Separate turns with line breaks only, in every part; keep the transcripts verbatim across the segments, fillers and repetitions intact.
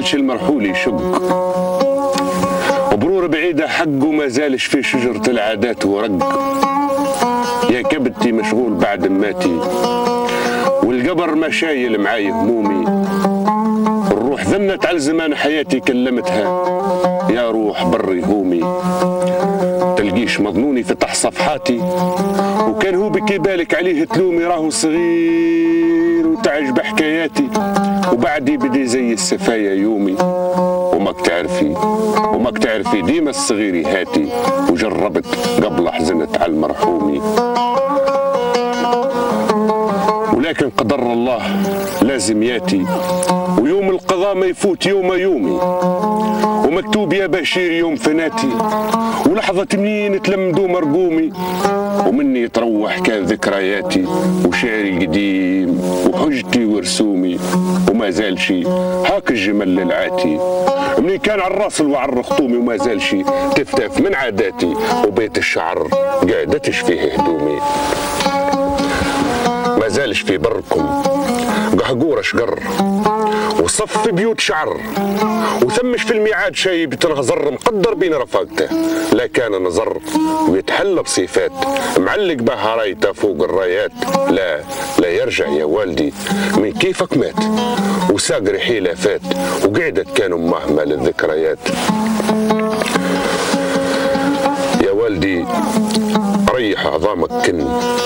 زالش المرحول يشق، وبرور بعيدة حقه ما زالش في شجرة العادات ورق. يا كبدتي مشغول بعد ماتي، والقبر ما شايل معاي همومي. الروح ذنت على زمان حياتي كلمتها، يا روح بري هومي. تلقيش مظنوني فتح صفحاتي، وكان هو بكي بالك عليه تلومي. راهو صغير وتعج بحكاياتي، وبعدي بدي زي السفايا يومي. وماك تعرفي وماك تعرفي ديما الصغير يهاتي، وجربت قبل حزنت على المرحومي. ولكن قدر الله لازم ياتي، ويوم القضاء ما يفوت يوم يومي. ومكتوب يا بشير يوم فناتي، ولحظة منين تلمدوا مرقومي. ومني تروح كان ذكرياتي، وشعري قديم وحجتي ورسومي. وما زال شي هاك الجمل العاتي، مني كان على الراس وعلى الرخطومي. وما زال شي تفتف من عاداتي، وبيت الشعر قاعدتش فيه هدومي. ما زالش في بركم قهقور شقر، وصف بيوت شعر، وثمش في الميعاد شايب تنغزر مقدر بين رفاقته. لا كان نظر ويتحلى بصفات، معلق بها رايته فوق الرايات. لا لا يرجع يا والدي من كيفك مات، وساق رحيله فات، وقعدت كانوا مهمة للذكريات. يا والدي ريح عظامك كن،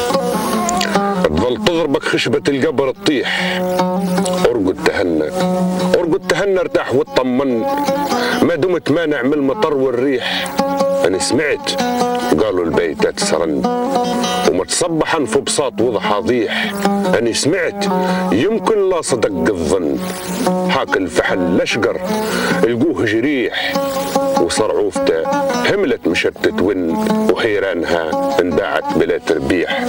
تظل تضربك خشبة القبر تطيح. ارقد تهنى ارقد تهنى ارتاح واطمن، ما دمت مانع من المطر والريح. انا سمعت قالوا البيتات سرن، ومتصبحا في بساط وضحى ضيح. انا سمعت يمكن لا صدق الظن، حاك الفحل لشقر القوه جريح. وصرعوفته هملت مشتت ون، وحيرانها انداعت بلا تربيح.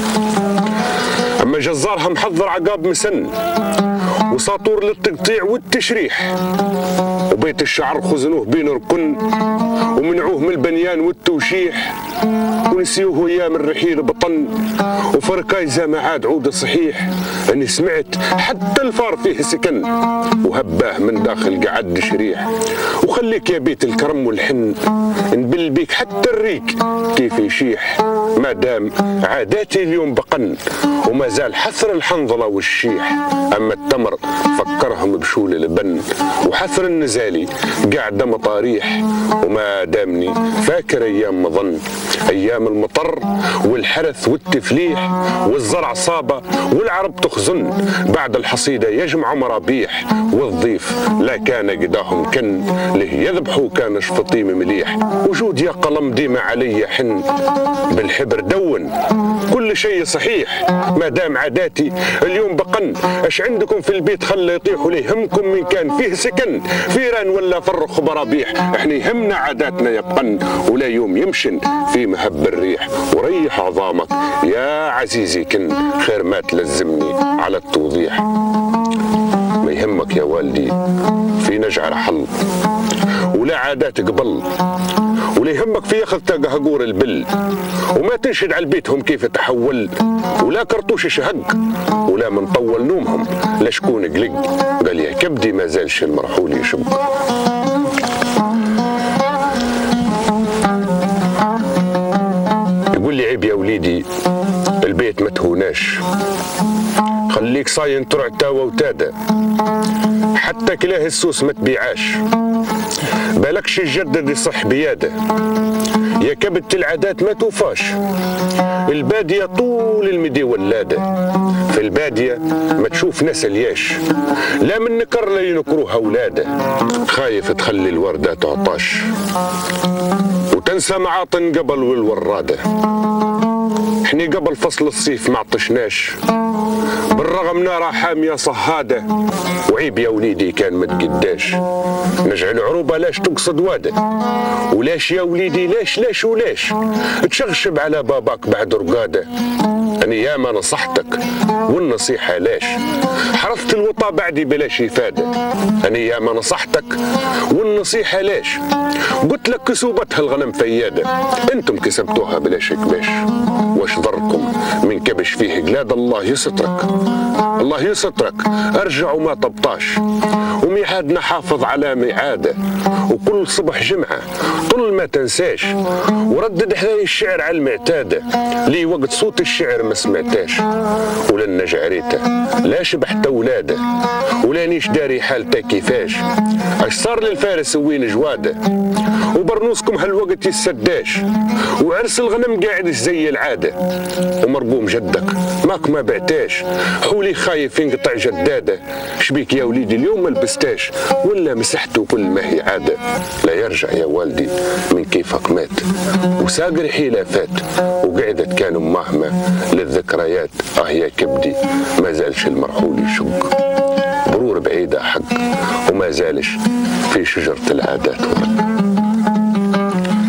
اما جزارها محضر عقاب مسن، وساطور للتقطيع والتشريح. وبيت الشعر خزنوه بين ركن، ومنعوه من البنيان والتوشيح. ونسيوه ايام الرحيل بطن، وفركايزه ما عاد عود صحيح. اني سمعت حتى الفار فيه سكن، وهباه من داخل قعد شريح. وخليك يا بيت الكرم والحن، نبل بيك حتى الريق كيف يشيح. ما دام عاداتي اليوم بقن، وما زال حثر الحنظله والشيح. اما التمر فكرهم بشول البن، وحثر النزالي قاعده مطاريح. وما دامني فاكر ايام مظن، ايام المطر والحرث والتفليح. والزرع صابه والعرب تخزن، بعد الحصيده يجمع مرابيح. والضيف لا كان قداهم كن، له يذبحوا كان شفطيم مليح. وجود يا قلم ديما علي حن، بالحبر دون كل شيء صحيح. ما دام عاداتي اليوم بقن، اش عندكم في البيت خلى يطيحوا لي همكم من كان فيه سكن. فيران ولا فرخ برابيح، احنا يهمنا عاداتنا يبقن. ولا يوم يمشن في مهب الريح. وريح عظامك يا عزيزي كن، خير ما تلزمني على التوضيح. ما يهمك يا والدي في نجعل حل، ولا عادات قبل. ولا يهمك في ياخذ قهقور البل، وما تنشد على بيتهم كيف تحول. ولا كرطوش شهق، ولا من طول نومهم لا شكون قلق. قال يا كبدي ما زالش المرحول يشق. يقول لي عيب يا وليدي البيت ما تهوناش، خليك صاين ترع تاوى وتادا، حتى كلاه السوس ما تبيعاش. بالكش الجدد يصح بياده، يا كبت العادات ما توفاش. البادية طول المدي ولاده، في البادية ما تشوف ناس الياش. لا من نكر لا ينكروها اولاده، خايف تخلي الوردة تعطاش، وتنسى معاطن قبل والورادة. احنا قبل فصل الصيف ما عطشناش، بالرغم نارا حامية صهادة. وعيب يا وليدي كان ما تقداش، نجعل عروبة لاش تقصد وادة. ولاش يا وليدي لاش لاش ولاش تشغشب على باباك بعد رقادة. أنا ياما نصحتك والنصيحة لاش، حرثت الوطا بعدي بلاش إفادة. أنا ياما نصحتك والنصيحة لاش، قلت لك كسوبتها الغنم فيادة، انتم كسبتوها بلاش كباش. واش ضركم من كبش فيه قلاد؟ الله يسترك الله يسترك، ارجع وما طبطاش، وميعادنا حافظ على ميعاده، وكل صبح جمعة طول ما تنساش، وردد حذاي الشعر على المعتادة، لي وقت صوت الشعر ما سمعتاش، ولن جعريته لا شبحت ولاده، ولانيش داري حالته كيفاش، اش صار للفارس وين جواده، وبرنوسكم هالوقت يسداش، وعرس الغنم قاعد زي العاده، ومرقوم جدك ماك ما بعتاش، حولي خايف ينقطع جداده، شبيك يا وليدي اليوم ما لبستاش، ولا مسحته كل ما هي عاده، لا يرجع يا والدي من كيفك مات، وساقر حيله فات، وقعدت كانوا مهمه للذكريات، اه يا كبدي ما زالش المرحول يشق، برور بعيده حق وما زالش في شجره العادات ورق.